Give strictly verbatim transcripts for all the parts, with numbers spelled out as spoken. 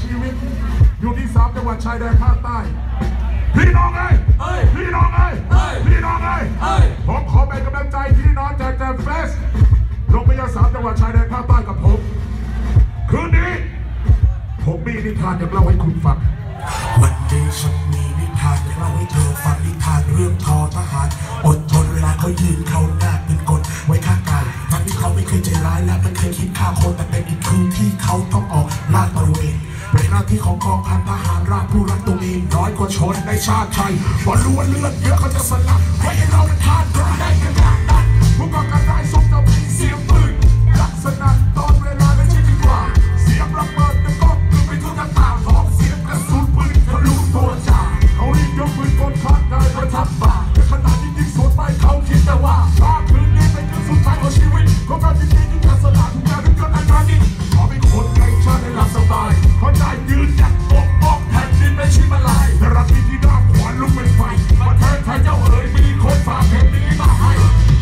ชีวิตอยู่ที่สามจังหวัดชายแดนภาคใต้พี่น้องเอ้ยพี่น้องเอ้ยพี่น้องเอ้ยผมขอเป็นกำลังใจพี่น้องจากแจมเฟสลงไปยังสามจังหวัดชายแดนภาคใต้กับผมคืนนี้ผมมีนิทานจะเล่าให้คุณฟังวันนี้ฉันมีนิทานจะเล่าให้เธอฟังนิทานเรื่องทอทหารอดทนเวลาเขายืนเขาหน้าเป็นกลไว้ฆ่ากายทั้งที่เขาไม่เคยใจร้ายและไม่เคยคิดฆ่าคนแต่เป็นอีกคืนที่เขาต้องออกลาดตระเวนเป็นหน้าที่ของกองพันทหารราชผู้รักตัวเองน้อยกว่าชนในชาติไทยบอลล้วนเลือดเยอะเขาจะสลับไว้ให้เราเป็นทาสก็ได้ขนาดนั้นผู้ก่อการร้ายสมจะมีเสียงปืนลักษณะตอนเวลาไม่ใช่ดีกว่าเสียงระเบิดจะต้องขึ้นไปทุกหน้าต่างของเสียงกระสุนปืนทะลุตัวจ่าเขารีบยกปืนกดคัดได้ประทับบ่าแต่ขณะที่ยิงสวนไปเขาคิดแต่ว่าถ้าคืนนี้เป็นคืนสุดท้ายของชีวิตของการจริงๆที่จะสละทุกอย่างด้วยกันอันนั้นนี้ขอเป็นคนในชาติได้หลับสบายเพราะได้ยืนหยัดปกป้องแผ่นดินไม่ชิมอะไรแต่รักที่ที่ด้ามขวานลุกเป็นไฟประเทศไทยเจ้าเอ๋ยมีคนฝากเพลงนี้มาให้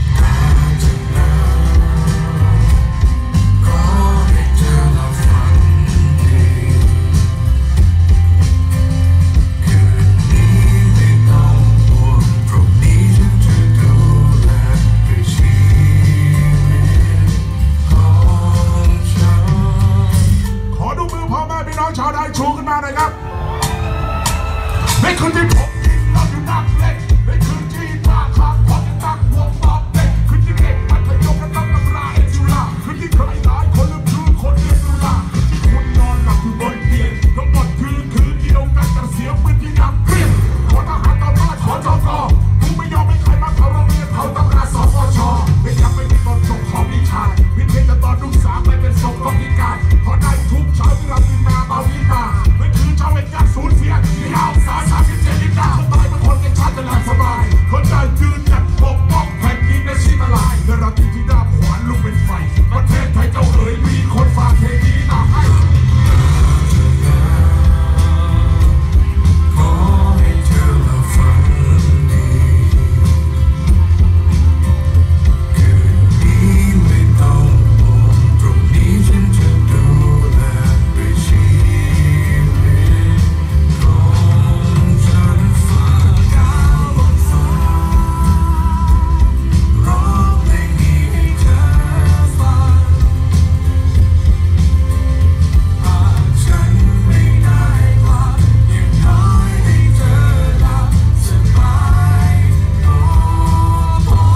ชาวไทยชูขึ้นมาเลยครับในคืนที่ผมยิงเราอยู่นักเล่นในคืนที่ตาขาดผมยังตั้งวงบอกเด็กคืนที่เด็กมัธยมและต้องตำราเอจุฬาคืนที่ใครหลายคนลืมชื่อคนเรียนจุฬาที่คุณนอนหลับอยู่บนเตียงทั้งหมดคือคืนเดียวกันกับเสียงปืนที่ดังเปรี้ยงขอทหารต่อต้านขอจกกูไม่ยอมให้ใครมาเขาโรงเรียนเขาต้องการสปชไม่ยังไม่มีตอนจบของวิชาพิเศษจะตอนลูกสาวไปเป็นศพของพิการพอได้ทุกเช้าที่เรากินมาเบาที่ตาไม่คือเจ้าเอกการสูญเสียที่เอาสารสามสิบเจ็ดลิตรเขาตายเป็นคนกันชาติจะหลับสบายคนใจยืนหยัดปกป้องแผ่นดินในชีพลายและรักที่ที่ด้ามขวานลุกเป็นไฟประเทศไทยเจ้าเอ๋ยมีคนฝากเพลงนี้มาให้ขอให้เธอมาฟังดีคืนนี้ไม่ต้องห่วงตรงนี้ฉันจะดูแลด้วยชีวิตของฉันฟ้าก้าวบนฟ้าร้องเพลงนี้ให้เธอฟังหากฉันไม่ได้กลับอย่างน้อยให้เธอหลับสบายก็พอ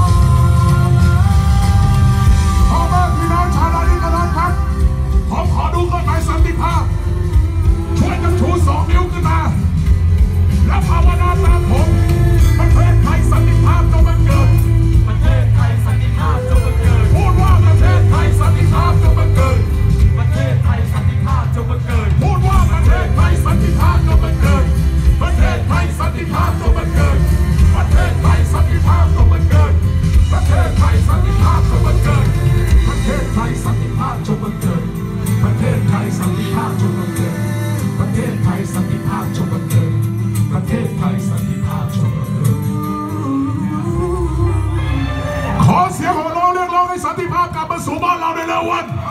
พ่อแม่พี่น้องชาวนาดีกันแล้วครับผมขอดูกฎหมายสันติภาพช่วยกันชูสองนิ้วขึ้นมาและภาวนาตามผมประเทศไทยสันติภาพจงบังเกิดประเทศไทยสันติภาพจงบังเกิดพูดว่าประเทศไทยสันติภาพจงบังเกิดประเทศไทยสันติภาพจงบังเกิดพูดว่าประเทศไทยสันติภาพจงบังเกิดประเทศไทยสันติภาพจงบังเกิดประเทศไทยสันติภาพจงบังเกิดประเทศไทยสันติภาพจงบังเกิดประเทศไทยสันติภาพจงบังเกิดประเทศไทยสันติภาพจงบังเกิดประเทศไทยสันติภาพจงบังเกิดประเทศไทยสันติภาพจงบังเกิดขอเสียงของเราเรียกร้องให้สันติภาพกลับมาสู่บ้านเราในเร็ววัน